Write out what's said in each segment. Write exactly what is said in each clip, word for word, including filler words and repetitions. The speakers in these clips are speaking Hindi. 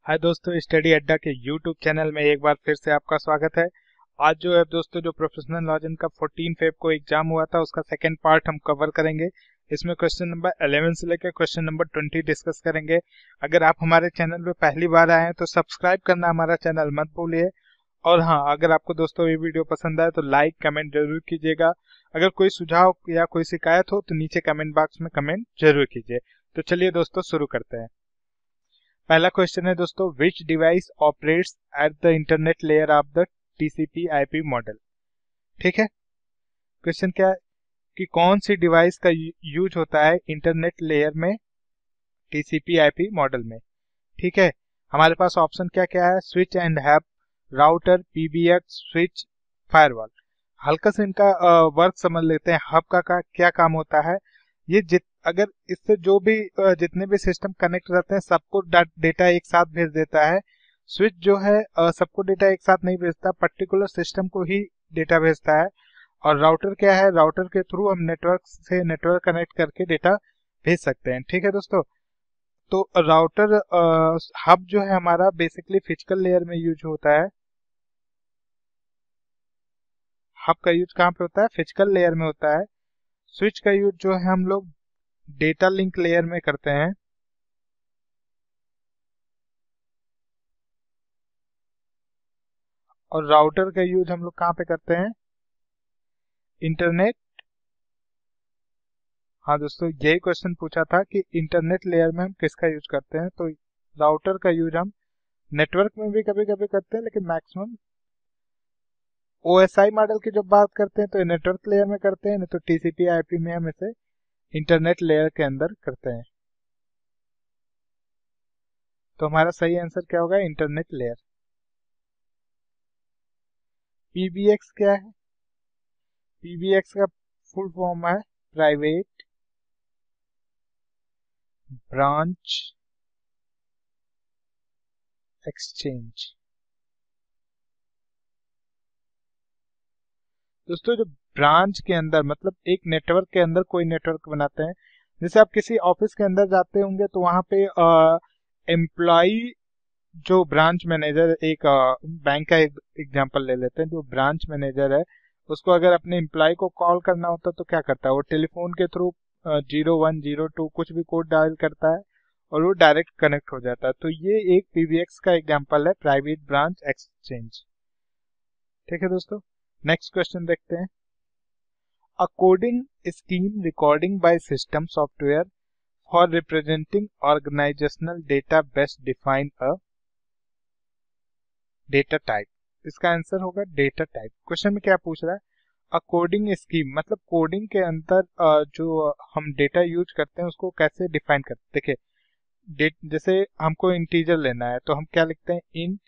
हाय दोस्तों, स्टडी अड्डा के यूट्यूब चैनल में एक बार फिर से आपका स्वागत है। आज जो है दोस्तों, जो प्रोफेशनल लॉजिन का चौदह फेब को एग्जाम हुआ था उसका सेकंड पार्ट हम कवर करेंगे। इसमें क्वेश्चन नंबर ग्यारह से लेकर क्वेश्चन नंबर बीस डिस्कस करेंगे। अगर आप हमारे चैनल पे पहली बार आए हैं तो सब्सक्राइब करना हमारा चैनल मत भूलिए। और हाँ, अगर आपको दोस्तों ये वीडियो पसंद आए तो लाइक कमेंट जरूर कीजिएगा। अगर कोई सुझाव या कोई शिकायत हो तो नीचे कमेंट बॉक्स में कमेंट जरूर कीजिए। तो चलिए दोस्तों, शुरू करते हैं। पहला क्वेश्चन है दोस्तों, which device operates at the internet layer of the TCP IP model. ठीक है, क्वेश्चन क्या है कि कौन सी डिवाइस का यूज होता है इंटरनेट लेयर में टीसीपी आईपी मॉडल में। ठीक है, हमारे पास ऑप्शन क्या क्या है, switch and hub, router, PBX, switch, firewall. हल्का से इनका वर्क समझ लेते हैं। हब का, का क्या काम होता है, ये जित अगर इससे जो भी अ, जितने भी सिस्टम कनेक्ट रहते हैं सबको डेटा एक साथ भेज देता है। स्विच जो है अ, सबको डेटा एक साथ नहीं भेजता, पर्टिकुलर सिस्टम को ही डेटा भेजता है। और राउटर क्या है, राउटर के थ्रू हम नेटवर्क से नेटवर्क कनेक्ट करके डेटा भेज सकते हैं। ठीक है दोस्तों, तो राउटर हब जो है हमारा बेसिकली फिजिकल लेयर में यूज होता है। हब का यूज कहाँ पे होता है, फिजिकल लेयर में होता है। स्विच का यूज जो है हम लोग डेटा लिंक लेयर में करते हैं। और राउटर का यूज हम लोग कहाँ पे करते हैं, इंटरनेट। हाँ दोस्तों, यही क्वेश्चन पूछा था कि इंटरनेट लेयर में हम किसका यूज करते हैं, तो राउटर का यूज हम नेटवर्क में भी कभी कभी करते हैं, लेकिन मैक्सिमम ओएसआई मॉडल की जब बात करते हैं तो नेटवर्क लेयर में करते हैं, नहीं तो टीसीपी आईपी में हम इसे इंटरनेट लेयर के अंदर करते हैं। तो हमारा सही आंसर क्या होगा, इंटरनेट लेयर। पीबीएक्स क्या है, पीबीएक्स का फुल फॉर्म है प्राइवेट ब्रांच एक्सचेंज। दोस्तों, जो ब्रांच के अंदर मतलब एक नेटवर्क के अंदर कोई नेटवर्क बनाते हैं, जैसे आप किसी ऑफिस के अंदर जाते होंगे तो वहां पे एम्प्लॉय जो ब्रांच मैनेजर, एक बैंक का एक एग्जांपल ले लेते हैं, जो ब्रांच मैनेजर है उसको अगर अपने एम्प्लॉय को कॉल करना होता है तो क्या करता है, वो टेलीफोन के through zero one zero two कुछ भी कोड डायल करता है और वो डायरेक्ट कनेक्ट हो जाता है। तो ये एक पीबीएक्स का एग्जांपल है, प्राइवेट ब्रांच एक्सचेंज। ठीक है दोस्तों, नेक्स्ट क्वेश्चन देखते हैं। A coding scheme recording by system software for representing organizational data best define a data type। इसका आंसर होगा डेटा टाइप। क्वेश्चन में क्या पूछ रहा है, अ कोडिंग स्कीम मतलब कोडिंग के अंदर अ, जो हम डेटा यूज करते हैं उसको कैसे डिफाइन करते हैं। देखिए, डेट जैसे हमको इंटीजर लेना है तो हम क्या लिखते हैं, इंट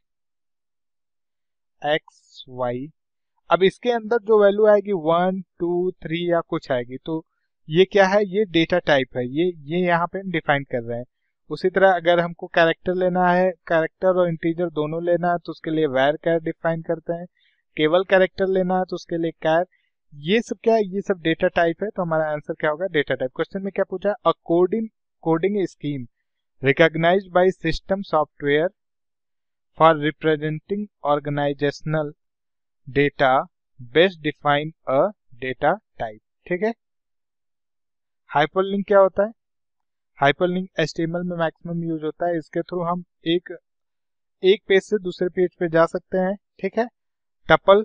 एक्स वाई। अब इसके अंदर जो वैल्यू आएगी वन टू थ्री या कुछ आएगी, तो ये क्या है, ये डेटा टाइप है, ये ये यहाँ पे डिफाइन कर रहे हैं। उसी तरह अगर हमको कैरेक्टर लेना है, कैरेक्टर और इंटीजर दोनों लेना है तो उसके लिए वैर कैर डिफाइन करते हैं। केवल कैरेक्टर लेना है तो उसके लिए कैर। ये सब क्या है, ये सब डेटा टाइप है। तो हमारा आंसर क्या होगा, डेटा टाइप। क्वेश्चन में क्या पूछा, a coding coding scheme recognised by system software for representing organisational data best define a data type. ठीक है, हाइपरलिंक क्या होता है, हाइपरलिंक एचटीएमएल में मैक्सिमम यूज होता है। इसके थ्रू हम एक एक पेज से दूसरे पेज पे जा सकते हैं। ठीक है, टपल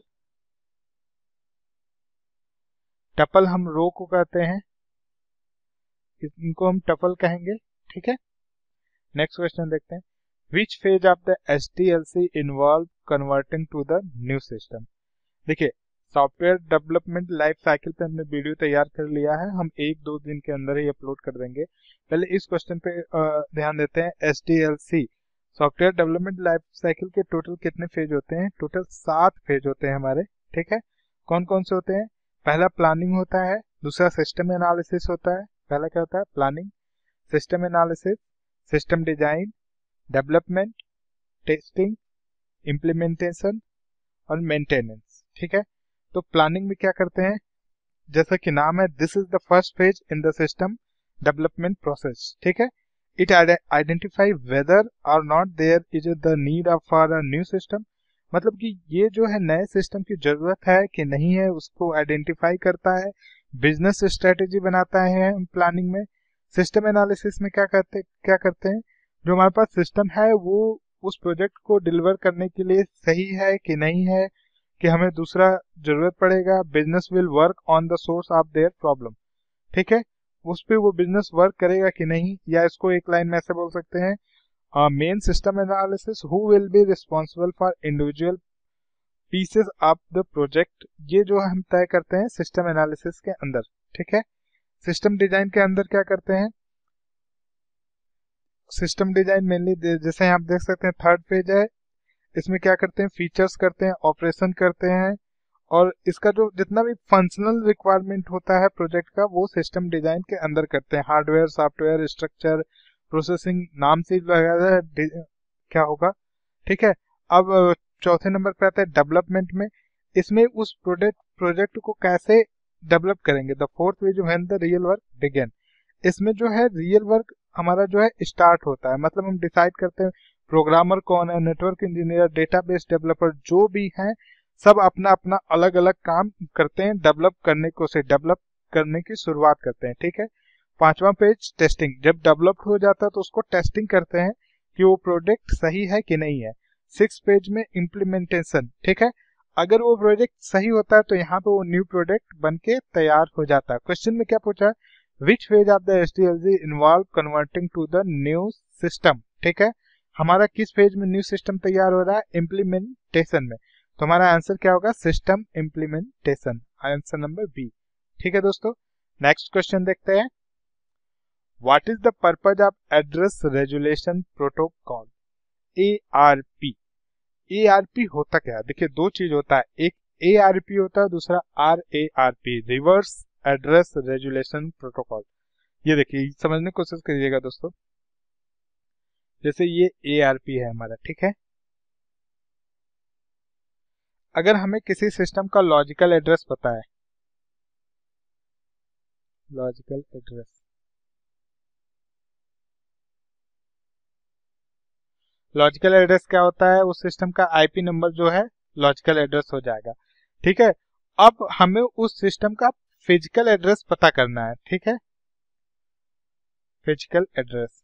टपल हम रो को कहते हैं, इनको हम टपल कहेंगे। ठीक है, नेक्स्ट क्वेश्चन देखते हैं। Which phase of the HDLC involve converting to the new system. देखिए, सॉफ्टवेयर डेवलपमेंट लाइफ साइकिल पे हमने वीडियो तैयार कर लिया है, हम एक दो दिन के अंदर ही अपलोड कर देंगे। पहले इस क्वेश्चन पे अ, ध्यान देते हैं। HDLC software development life cycle के टोटल कितने फेज होते हैं, टोटल सात फेज होते हैं हमारे। ठीक है, कौन कौन से होते हैं, पहला प्लानिंग होता है, दूसरा सिस्टम एनालिसिस होता है। पहला क्या होता है, planning, system analysis, system design, development, testing, implementation और मेंटेनेंस। ठीक है, तो प्लानिंग में क्या करते हैं, जैसा कि नाम है, this is the first phase in the system development process. ठीक है, it identify whether or not there is the need of for a new system, मतलब कि ये जो है नए सिस्टम की जरूरत है कि नहीं है उसको आइडेंटिफाई करता है, बिजनेस स्ट्रेटेजी बनाता है प्लानिंग में। सिस्टम एनालिसिस में क्या करते क्या करते हैं, जो हमारे पास सिस्टम है वो उस प्रोजेक्ट को डिलीवर करने के लिए सही है कि नहीं है, कि हमें दूसरा जरूरत पड़ेगा, business will work on the source of their problem, ठीक है, उस पे वो बिजनेस वर्क करेगा कि नहीं। या इसको एक लाइन में ऐसे बोल सकते हैं, main system analysis who will be responsible for individual pieces of the project, ये जो हम तय करते हैं सिस्टम एनालिसिस के अंदर, ठीक है। सिस्टम डिजाइन के अंदर क्या करते हैं, सिस्टम डिजाइन मेनली जैसे आप देख सकते हैं थर्ड पेज है, इसमें क्या करते हैं, फीचर्स करते हैं, ऑपरेशन करते हैं, और इसका जो जितना भी फंक्शनल रिक्वायरमेंट होता है प्रोजेक्ट का वो सिस्टम डिजाइन के अंदर करते हैं। हार्डवेयर, सॉफ्टवेयर, स्ट्रक्चर, प्रोसेसिंग, नाम से वगैरह क्या होगा, ठीक है। अब चौथे नंबर पे आता है डेवलपमेंट में, इसमें उस प्रोडक्ट प्रोजेक्ट को कैसे डेवलप करेंगे। द फोर्थ वे जो है द रियल वर्क बिगिन, इसमें जो है रियल वर्क हमारा जो है स्टार्ट होता है, मतलब हम डिसाइड करते हैं प्रोग्रामर कौन है, नेटवर्क इंजीनियर, डेटाबेस डेवलपर, जो भी हैं सब अपना अपना अलग अलग काम करते हैं, डेवलप करने को से डेवलप करने की शुरुआत करते हैं, ठीक है। पांचवा पेज टेस्टिंग, जब डेवलप्ड हो जाता है तो उसको टेस्टिंग करते हैं कि वो प्रोजेक्ट सही है कि नहीं है। सिक्स पेज में इम्प्लीमेंटेशन, ठीक है, अगर वो प्रोजेक्ट सही होता है तो यहाँ पे वो न्यू प्रोडक्ट बन के तैयार हो जाता है। क्वेश्चन में क्या पूछा है, which phase of the S D L G involve converting to the new system, ठीक है, हमारा किस फेज में न्यू सिस्टम तैयार हो रहा है, इम्प्लीमेंटेशन में, तो हमारा आंसर क्या होगा, system implementation, answer number B, ठीक है दोस्तों। नेक्स्ट क्वेश्चन देखते हैं, what is the purpose of address resolution protocol, A R P. A R P होता क्या है, देखिए दो चीज होता है, एक ए आर पी होता है, दूसरा R A R P, reverse address resolution protocol. ये देखिए समझने की कोशिश करिएगा दोस्तों, जैसे ये ए आर पी है हमारा, ठीक है, अगर हमें किसी सिस्टम का लॉजिकल एड्रेस पता है, लॉजिकल एड्रेस, लॉजिकल एड्रेस क्या होता है, उस सिस्टम का आईपी नंबर जो है लॉजिकल एड्रेस हो जाएगा, ठीक है। अब हमें उस सिस्टम का फिजिकल एड्रेस पता करना है, ठीक है, फिजिकल एड्रेस,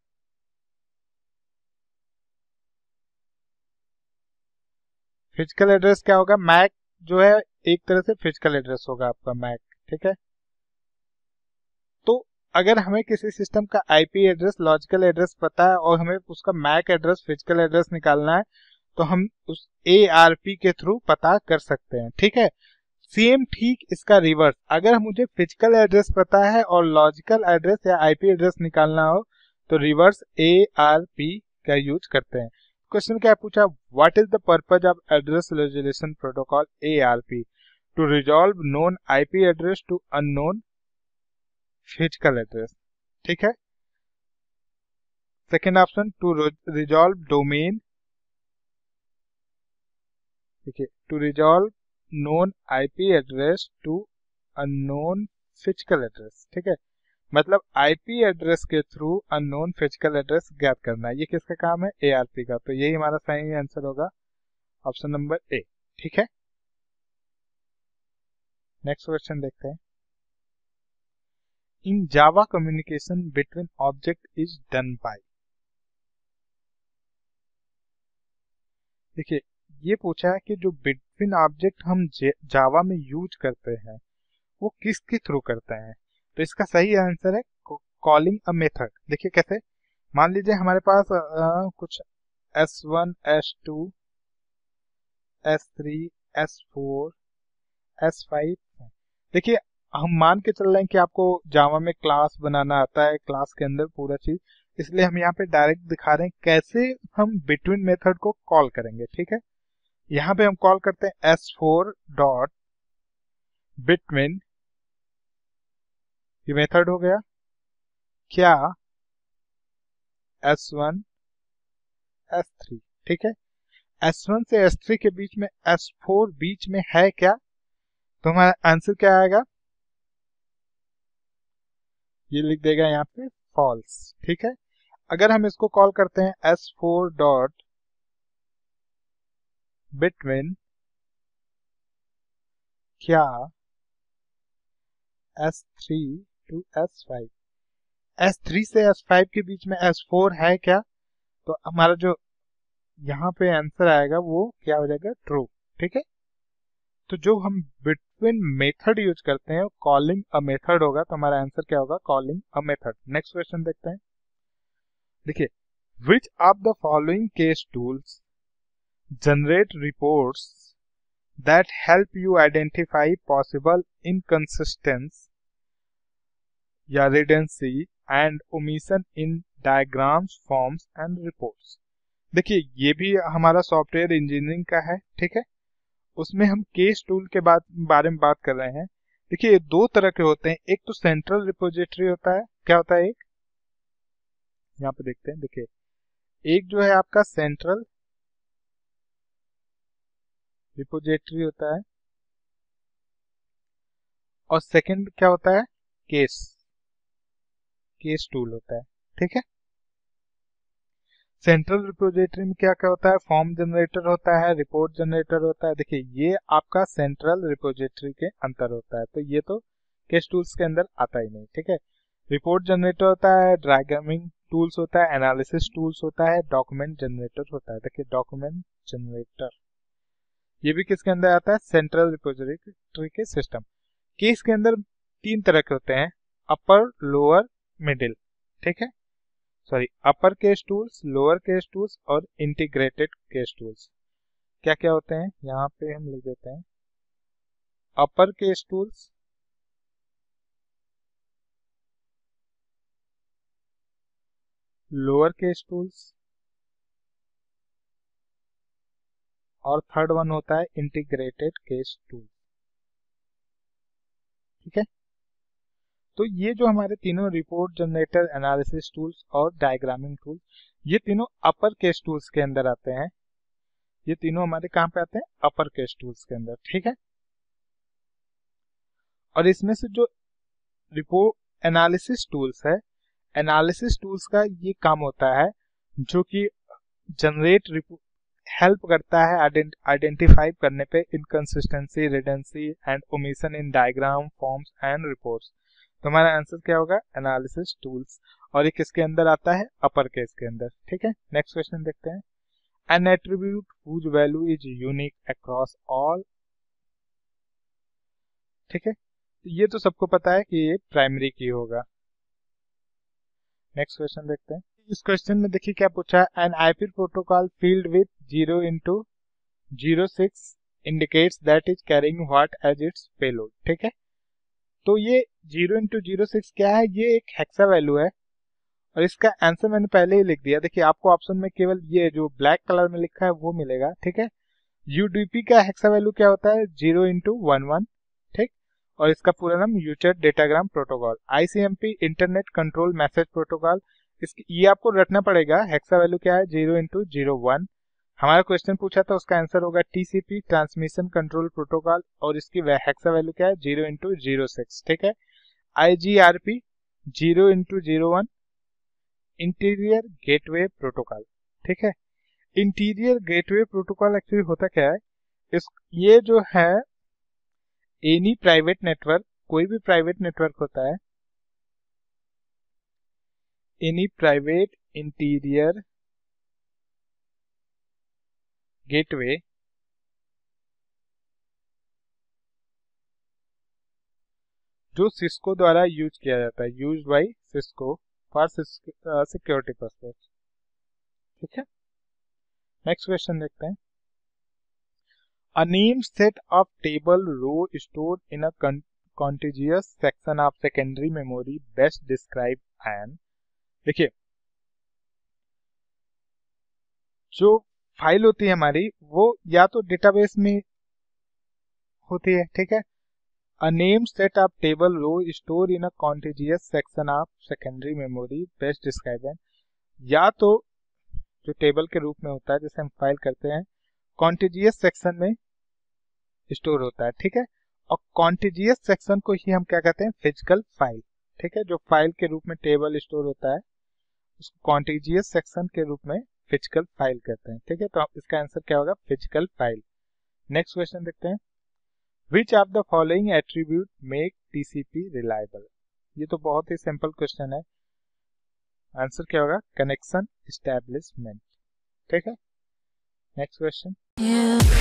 फिजिकल एड्रेस क्या होगा, मैक जो है एक तरह से फिजिकल एड्रेस होगा आपका मैक, ठीक है। तो अगर हमें किसी सिस्टम का आईपी एड्रेस लॉजिकल एड्रेस पता है और हमें उसका मैक एड्रेस फिजिकल एड्रेस निकालना है तो हम उस ए आर पी के थ्रू पता कर सकते हैं, ठीक है। सेम ठीक इसका रिवर्स, अगर मुझे फिजिकल एड्रेस पता है और लॉजिकल एड्रेस या आईपी एड्रेस निकालना हो तो रिवर्स ए आर पी का यूज करते हैं। क्वेश्चन क्या पूछा, what is the purpose of address resolution protocol A R P, to resolve known IP address to unknown physical address, ठीक है। Second option, to resolve domain, ठीक है, to resolve known IP address to unknown physical address, ठीक है, मतलब आईपी एड्रेस के थ्रू अननोन फिजिकल एड्रेस ज्ञात करना है। ये किसका काम है, एआरपी का, तो यही हमारा सही आंसर होगा ऑप्शन नंबर ए, ठीक है। नेक्स्ट क्वेश्चन देखते हैं, in Java communication between object is done by, देखिए ये पूछा है कि जो बिटवीन ऑब्जेक्ट हम जावा में यूज करते हैं वो किसके थ्रू करते हैं, तो इसका सही आंसर है कॉलिंग अ मेथड। देखिए कैसे, मान लीजिए हमारे पास आ, कुछ S one, S two, S three, S four, S five, देखिए हम मान के चल रहे हैं कि आपको जावा में क्लास बनाना आता है, क्लास के अंदर पूरा चीज, इसलिए हम यहाँ पे डायरेक्ट दिखा रहे हैं कैसे हम बिटवीन मेथड को कॉल करेंगे, ठीक है। यहाँ पे हम कॉल करते हैं एस फोर डॉट बिटवीन, ये मेथड हो गया, क्या एस वन, एस थ्री, ठीक है, एस वन से एस थ्री के बीच में एस फोर बीच में है क्या, तो हमारा आंसर क्या आएगा, ये लिख देगा यहाँ पे फॉल्स, ठीक है। अगर हम इसको कॉल करते हैं एस फोर डॉट बिटवीन क्या S three to S five, S three से एस फाइव के बीच में एस फोर है क्या, तो हमारा जो यहाँ पे आंसर आएगा वो क्या हो जाएगा, ट्रू। ठीक है, तो जो हम बिटवीन मेथड यूज करते हैं कॉलिंग अ मेथड होगा, तो हमारा आंसर क्या होगा, calling a method. Next question देखते हैं। देखिए, which of the following case tools generate reports that help you identify possible inconsistence या redundancy and omission in diagrams, forms and reports. देखिए, ये भी हमारा सॉफ्टवेयर इंजीनियरिंग का है। ठीक है, उसमें हम केस टूल के बाद बारे में बात कर रहे हैं। देखिए, ये दो तरह के होते हैं। एक तो सेंट्रल रिपोजिटरी होता है, क्या होता है, एक यहाँ पे देखते हैं। देखिए, एक जो है आपका सेंट्रल रिपोजिटरी होता है और सेकंड क्या होता है, केस केस टूल होता है। ठीक है, सेंट्रल रिपोजिटरी में क्या क्या होता है, फॉर्म जनरेटर होता है, रिपोर्ट जनरेटर होता है। देखिए, ये आपका सेंट्रल रिपोजिटरी के अंतर होता है, तो ये तो केस टूल्स के अंदर आता ही नहीं। ठीक है, रिपोर्ट जनरेटर होता है, डायग्रामिंग टूल्स होता है, एनालिसिस टूल्स होता है, डॉक्यूमेंट जनरेटर होता है। देखिए, डॉक्यूमेंट जनरेटर ये भी किसके अंदर आता है, सेंट्रल रिपोजिटरी के सिस्टम। केस के अंदर तीन तरह के होते हैं, अपर, लोअर, मिडिल। ठीक है, sorry, upper case tools, lower case tools और इंटीग्रेटेड केस टूल्स। क्या क्या होते हैं, यहाँ पे हम लिख देते हैं। Upper case tools, lower case tools और थर्ड वन होता है इंटीग्रेटेड केस टूल। ठीक है, तो ये जो हमारे तीनों रिपोर्ट जनरेटर, एनालिसिस टूल्स और डायग्रामिंग टूल्स, ये तीनों अपर केस टूल्स के अंदर आते हैं। ये तीनों हमारे कहाँ पे आते हैं, अपर केस टूल्स के अंदर। ठीक है, और इसमें से जो रिपोर्ट एनालिसिस टूल्स है, एनालिसिस टूल्स का ये काम होता है जो कि जनरेट हेल्प करता है आइडेंटिफाई करने पे inconsistency, redundancy and omission in diagram, forms and reports. तो हमारा आंसर क्या होगा, एनालिसिस टूल्स, और ये किसके अंदर आता है, अपर केस के अंदर। ठीक है, नेक्स्ट क्वेश्चन देखते हैं। An attribute whose value is unique across all. ठीक है, तो ये तो सबको पता है कि ये प्राइमरी की होगा। नेक्स्ट क्वेश्चन देखते हैं। इस क्वेश्चन में देखिए क्या पूछा है, an IP protocol field with zero into zero six indicates that is carrying what as its payload. ठीक है, तो ये जीरो इंटू जीरो सिक्स क्या है, ये एक हेक्सा वैल्यू है और इसका आंसर मैंने पहले ही लिख दिया। देखिए, आपको ऑप्शन में केवल ये जो ब्लैक कलर में लिखा है वो मिलेगा। ठीक है, यूडीपी का हेक्सा वैल्यू क्या होता है, जीरो इंटू वन वन। ठीक, और इसका पूरा नाम user datagram protocol, ICMP internet control message protocol. इसकी ये आपको रखना पड़ेगा, हेक्सा वैल्यू क्या है, जीरो इंटू जीरो वन। हमारा क्वेश्चन पूछा था, उसका आंसर होगा टीसीपी ट्रांसमिशन कंट्रोल प्रोटोकॉल, और इसकी हेक्सा वैल्यू क्या है, जीरो इंटू जीरो सिक्स। ठीक है, IGRP zero into zero one, interior gateway protocol. ठीक है, इंटीरियर गेटवे प्रोटोकॉल एक्चुअली होता क्या है, इस ये जो है एनी प्राइवेट नेटवर्क, कोई भी प्राइवेट नेटवर्क होता है, एनी प्राइवेट इंटीरियर गेटवे जो सिस्को द्वारा यूज किया जाता है, use by Cisco for security purpose. ठीक है, नेक्स्ट क्वेश्चन देखते हैं। A named set of table row stored in a con contiguous section of secondary memory best describe an। देखिए, जो फाइल होती है हमारी वो या तो डेटाबेस में होती है। ठीक है, A named set of table row stored in a contiguous section of secondary memory best describe an, या तो जो टेबल के रूप में होता है जैसे हम फाइल करते हैं, कॉन्टिजियस सेक्शन में स्टोर होता है। ठीक है, और कॉन्टिजियस सेक्शन को ही हम क्या कहते हैं, फिजिकल फाइल। ठीक है, जो फाइल के रूप में टेबल स्टोर होता है उसको कॉन्टिजियस सेक्शन के रूप में फिजिकल फाइल कहते हैं। ठीक है, तो इसका आंसर क्या होगा? Physical file. नेक्स्ट क्वेश्चन देखते हैं, which of the following attribute make TCP reliable. ये तो बहुत ही सिंपल क्वेश्चन है, आंसर क्या होगा? Connection establishment. ठीक है, नेक्स्ट क्वेश्चन,